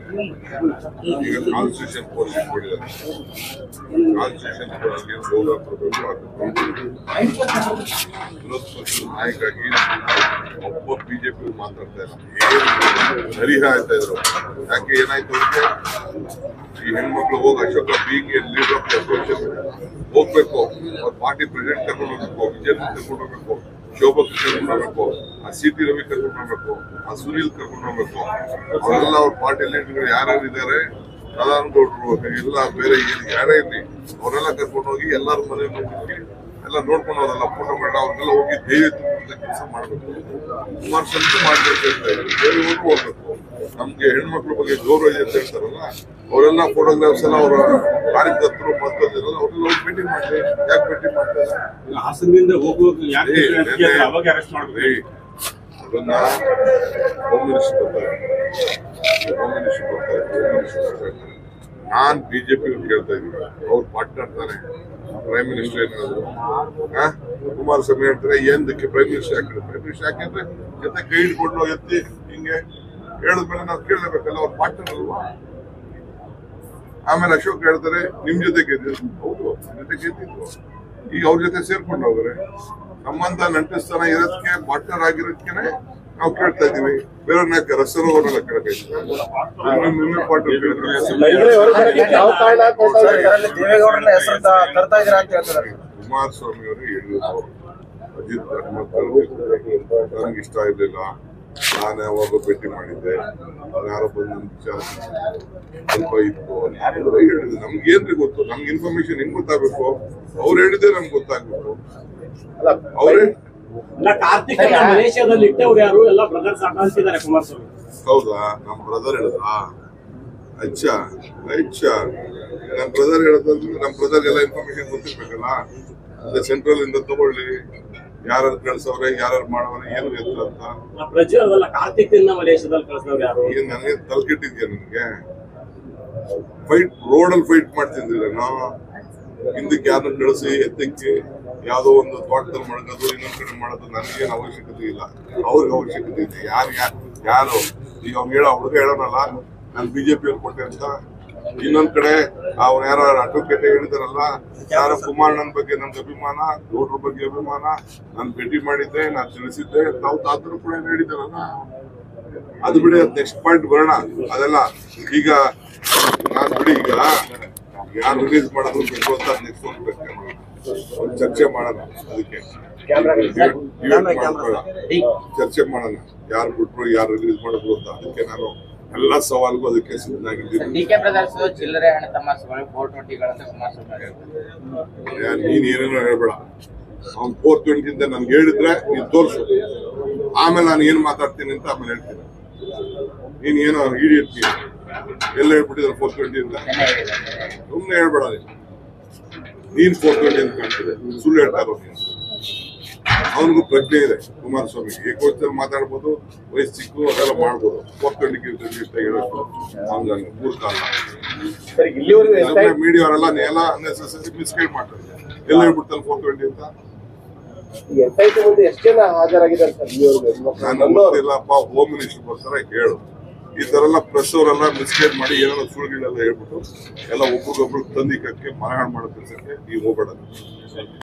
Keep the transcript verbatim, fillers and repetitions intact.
ಈಗ constitution police ಕೊಡಿದ್ದಾರೆ. Constitution ಪೊಲೀಸ್ಗೆ ಗೌರವ ಕೊಡಬೇಕು. ವಿರೋಧ ಪಕ್ಷದ ನಾಯಕಾಗಿ ಒಬ್ಬ ಬಿಜೆಪಿ ಮಾತಾಡ್ತಾ ಇಲ್ಲ. ಏನು ಸರಿಹ ಆಯ್ತಾ ಇದ್ರು. ಯಾಕೆ ಏನಾಯ್ತು ಅಂದ್ರೆ ಈ ಹೆಣ್ಮಕ್ಳು ಹೋಗಿ Ashoka being leader of association ಹೋಗ್ಬೇಕು, ಅವ್ರ ಪಾರ್ಟಿ ಪ್ರೆಸಿಡೆಂಟ್ ಕರ್ಕೊಂಡು ಹೋಗ್ಬೇಕು, ವಿಜಯ್ ಕರ್ಕೊಂಡು ಹೋಗ್ಬೇಕು, ಶೋಭಾ ಕರ್ಕೊಂಡು ಹೋಗ್ಬೇಕು, ಆ ಸಿ ಟಿ ರವಿ ಕರ್ಕೊಂಡು ಹೋಗ್ಬೇಕು, ಆ ಸುನೀಲ್ ಕರ್ಕೊಂಡು ಹೋಗ್ಬೇಕು. ಅವರೆಲ್ಲ ಅವ್ರ ಪಾರ್ಟಿ ಲೀಡರ್ಗಳು ಯಾರ್ಯಾರು ಇದ್ದಾರೆ, ಪ್ರಧಾನಗೌಡರು ಎಲ್ಲ ಬೇರೆ ಯಾರೇ ಇರಲಿ ಅವರೆಲ್ಲ ಕರ್ಕೊಂಡು ಹೋಗಿ ಎಲ್ಲರ ಮನೆ ಹೋಗಿ ಎಲ್ಲ ನೋಡ್ಕೊಂಡು ಅವರೆಲ್ಲ ಫೋಟೋ ಮಾಡಿ ಅವ್ರಿಗೆಲ್ಲ ಹೋಗಿ ಧೈರ್ಯ ತುಂಬುವಂತ ಕೆಲಸ ಮಾಡಬೇಕು. ಕುಮಾರಸ್ವಾಮಿ ಮಾಡ್ಬೇಕು ಅಂತ ಇದ್ದಾರೆ. ಬೇರೆಯವರು ಹೋಗ್ಬೇಕು. ನಮ್ಗೆ ಹೆಣ್ಮಕ್ಳ ಬಗ್ಗೆ ಗೌರವ ಇದೆ ಅಂತ ಹೇಳ್ತಾರಲ್ಲ, ಅವರೆಲ್ಲ ಫೋಟೋಗ್ರಾಫ್ಸ್ ಎಲ್ಲ ಅವರ ಕಾರ್ಯಕರ್ತರು ಮತ್ತೊಂದಿರಲ್ಲ, ಅವ್ರೆಲ್ಲ ಹೋಗಿ ಭೇಟಿ ಮಾಡ್ಲಿ. ಯಾಕೆ ಭೇಟಿ ಮಾಡ್ತಾರೆ? ಹಾಸನದಿಂದ ಹೋಗೋದು ಅದನ್ನ ಹೋಮ್ ಮಿನಿಸ್ಟರ್ ಬರ್ತಾರೆ, ಹೋಮ್ ಮಿನಿಸ್ಟರ್ ಬರ್ತಾರೆ, ಹೋಮ್ ಮಿನಿಸ್ಟರ್ ಬರ್ತಾರೆ. ನಾನ್ ಬಿಜೆಪಿ ಕೇಳ್ತಾ ಇದ್ದೀನಿ, ಅವ್ರು ಮಾತಾಡ್ತಾರೆ. ಪ್ರೈಮ್ ಮಿನಿಸ್ಟರ್ ಏನ್ ಹೇಳಿದ್ರು? ಕುಮಾರಸ್ವಾಮಿ ಹೇಳ್ತಾರೆ ಏನಕ್ಕೆ ಪ್ರೈಮ್ ಮಿನಿಸ್ಟರ್ ಯಾಕಿದ್ರು? ಪ್ರೈಮ್ ಮಿನಿಸ್ಟರ್ ಯಾಕೆಂದ್ರೆ ಜೊತೆ ಕೈ ಹಿಡ್ಕೊಂಡು ಎತ್ತಿ ಹಿಂಗೆ ಹೇಳಿದ್ಮೇಲೆ ನಾವು ಕೇಳಬೇಕಲ್ಲ, ಅವ್ರು ಪಾರ್ಟ್ನರ್ ಅಲ್ವಾ? ಆಮೇಲೆ ಅಶೋಕ್ ಹೇಳ್ತಾರೆ ನಿಮ್ ಜೊತೆ ಗೆದ್ದಿದ್ರು. ಹೌದು, ಜೊತೆ ಗೆದ್ದಿದ್ರು. ಈಗ ಅವ್ರ ಜೊತೆ ಸೇರ್ಕೊಂಡು ಹೋಗ್ರೆ ಸಂಬಂಧ ನಂಟಿಸ್ತಾನ ಇರೋದಕ್ಕೆ ಪಾರ್ಟ್ನರ್ ಆಗಿರೋದಕ್ಕೆ ನಾವು ಕೇಳ್ತಾ ಇದೀವಿ. ಬೇರೆಯವ್ರನ್ನ ರಸರು ಅವರೆಲ್ಲ ಕೇಳಕ್ಕಾಯ್ತು. ಕುಮಾರಸ್ವಾಮಿ ಅವರು ಹೇಳಿದ್ರು ಅಜಿತ್ ನನಗೆ ಇಷ್ಟ ಇರ್ಲಿಲ್ಲ, ನಾನು ಯಾವಾಗ ಭೇಟಿ ಮಾಡಿದ್ದೆ, ಯಾರೋ ಬಂದ ವಿಚಾರ ಸ್ವಲ್ಪ ಇತ್ತು ಹೇಳಿದ್ರು. ನಮ್ಗೆ ಏನ್ರಿ ಗೊತ್ತು? ನಮ್ಗೆ ಇನ್ಫಾರ್ಮೇಶನ್ ಹೆಂಗ್ ಗೊತ್ತಾಗಬೇಕು? ಅವ್ರು ಹೇಳಿದ್ರೆ ನಮ್ಗೆ ಗೊತ್ತಾಗ್ಬೇಕು. ಅವ್ರೇ ಹೌದಾ? ನಮ್ ಬ್ರದರ್ ಹೇಳಿದ್ರ? ಅಚ್ಚ ಅಚ್ಚ ನಮ್ ಬ್ರದರ್ ಹೇಳೋದ್ರೆ ನಮ್ ಬ್ರದರ್ ಎಲ್ಲ ಇನ್ಫಾರ್ಮೇಶನ್ ಗೊತ್ತಿರ್ಬೇಕಲ್ಲ. ಅದೇ ಸೆಂಟ್ರಲ್ ಇಂದ ತಗೊಳ್ಳಿ, ಯಾರು ಕಳ್ಸವ್ರೆ, ಯಾರು ಮಾಡವ್ರೆ, ಏನು ಎತ್ತ ಅಂತ. ಏನ್ ನನಗೆ ತಲೆಕೆಟ್ಟಿದ್ಯಾ? ನಿನ್ಗೆ ಫೈಟ್ ರೋಡಲ್ಲಿ ಫೈಟ್ ಮಾಡ್ತಿದ್ದಿಲ್ಲ ನಾವು. ಹಿಂದಕ್ಕೆ ಯಾರನ್ನ ಕಳಿಸಿ ಎತ್ತಕ್ಕೆ ಯಾವ್ದೋ ಒಂದು ತೋಟದಲ್ಲಿ ಮಡಗೋದು, ಇನ್ನೊಂದ್ ಕಡೆ ಮಾಡೋದು ನನಗೇನು ಅವಶ್ಯಕತೆ ಇಲ್ಲ. ಅವ್ರಿಗೆ ಅವಶ್ಯಕತೆ ಇದೆ. ಯಾರು ಯಾರು ಈಗ ಅವ್ನು ಹೇಳೋ ಹುಡುಗ ಹೇಳೋನಲ್ಲ ನಾನು ಬಿಜೆಪಿ ಅವ್ರು ಕೊಟ್ಟೆ ಅಂತ. ಇನ್ನೊಂದ್ ಕಡೆ ಅವ್ರು ಯಾರು ಅಡ್ವೊಕೇಟ್ ಹೇಳಿದಾರಲ್ಲ, ಯಾರ ಕುಮಾರಣ್ಣನ ಬಗ್ಗೆ ನನ್ಗೆ ಅಭಿಮಾನ, ಗೌಡ್ರ ಬಗ್ಗೆ ಅಭಿಮಾನ, ನಾನು ಭೇಟಿ ಮಾಡಿದ್ದೆ, ನಾನು ತಿಳಿಸಿದ್ದೆ, ತಾವು ತಾತರು ಕೂಡ ಏನು ಹೇಳಿದಾರಲ್ಲ. ಅದು ಬಿಡಿ, ಅದ್ ನೆಕ್ಸ್ಟ್ ಪಾಯಿಂಟ್ ಬರೋಣ. ಅದೆಲ್ಲ ಈಗ ನಾನ್ ಬಿಡಿ, ಈಗ ಯಾರು ರಿಲೀಸ್ ಮಾಡೋದು ಬೇಕು ಅಂತ ನೆಕ್ಸ್ಟ್ ಒಂದು ಚರ್ಚೆ ಮಾಡೋಣ. ಅದಕ್ಕೆ ಚರ್ಚೆ ಮಾಡೋಣ, ಯಾರು ಬಿಟ್ರು ಯಾರು ರಿಲೀಸ್ ಮಾಡೋದು ಅಂತ. ಅದಕ್ಕೆ ನಾನು ಎಲ್ಲ ಸವಾಲ್ಗೂ ಅದಕ್ಕೆ ಸಿದ್ಧನಾಗಿದ್ದೀನಿ. ನೀನ್ ಏನೇನೋ ಹೇಳ್ಬೇಡ. ಅವ್ನು ಫೋರ್ ಟ್ವೆಂಟಿಯಿಂದ ನನ್ಗೆ ಹೇಳಿದ್ರೆ ನೀನ್ ತೋರ್ಸು, ಆಮೇಲೆ ನಾನು ಏನ್ ಮಾತಾಡ್ತೀನಿ ಅಂತ ಆಮೇಲೆ ಹೇಳ್ತೀನಿ. ನೀನ್ ಏನೋ ಹಿಡಿಯಿರ್ತೀನಿ ಎಲ್ಲ ಹೇಳ್ಬಿಟ್ಟಿದ್ರೆ ಫೋರ್ ಟ್ವೆಂಟಿ ಅಂತ ಸುಮ್ಮನೆ ಹೇಳ್ಬೇಡ. ನೀನ್ ಫೋರ್ ಟ್ವೆಂಟಿ ಅಂತ ಕಾಣ್ತಿದೆ, ಸುಳ್ಳು ಹೇಳ್ತಾ ಇರೋ ನೀನು. ಅವನಿಗೂ ಪ್ರಜ್ಞೆ ಇದೆ ಕುಮಾರಸ್ವಾಮಿ, ಏಕೋಚಿತ ಮಾತಾಡ್ಬೋದು, ವಯಸ್ಸು ಚಿಕ್ಕು ಅದೆಲ್ಲ ಮಾಡ್ಬೋದು. ಫೋರ್ ಟ್ವೆಂಟಿ ಇಷ್ಟ ಹೇಳೋಷ್ಟು ಹಂಗ ಮೂರ್ಖಲ್ಲ. ಮೀಡಿಯಾವರೆಲ್ಲ ಎಲ್ಲ ಅನ್ನೆಸೆಸರಿ ಮಿಸ್ಗೈಡ್ ಮಾಡ್ತಾರೆ. ಎಲ್ಲ ಹೇಳ್ಬಿಡ್ತಾರೆ ಫೋರ್ ಟ್ವೆಂಟಿ ಅಂತ. ನಾನು ಗೊತ್ತಿಲ್ಲಪ್ಪ, ಹೋಮ್ ಮಿನಿಸ್ಟರ್ ಬರ್ತಾರೆ ಹೇಳು. ಈ ತರ ಎಲ್ಲ ಪ್ರೆಸ್ ಅವರೆಲ್ಲ ಮಿಸ್ಗೈಡ್ ಮಾಡಿ ಏನಾದ್ರು ಸುಳ್ಳುಗಳೆಲ್ಲ ಹೇಳ್ಬಿಟ್ಟು ಎಲ್ಲ ಒಬ್ರಿಗೊಬ್ರು ತಂದಿಕಕ್ಕೆ ಮರಹಾಳು ಮಾಡೋ ಕೆಲಸಕ್ಕೆ ನೀವು ಹೋಗ್ಬೇಡ.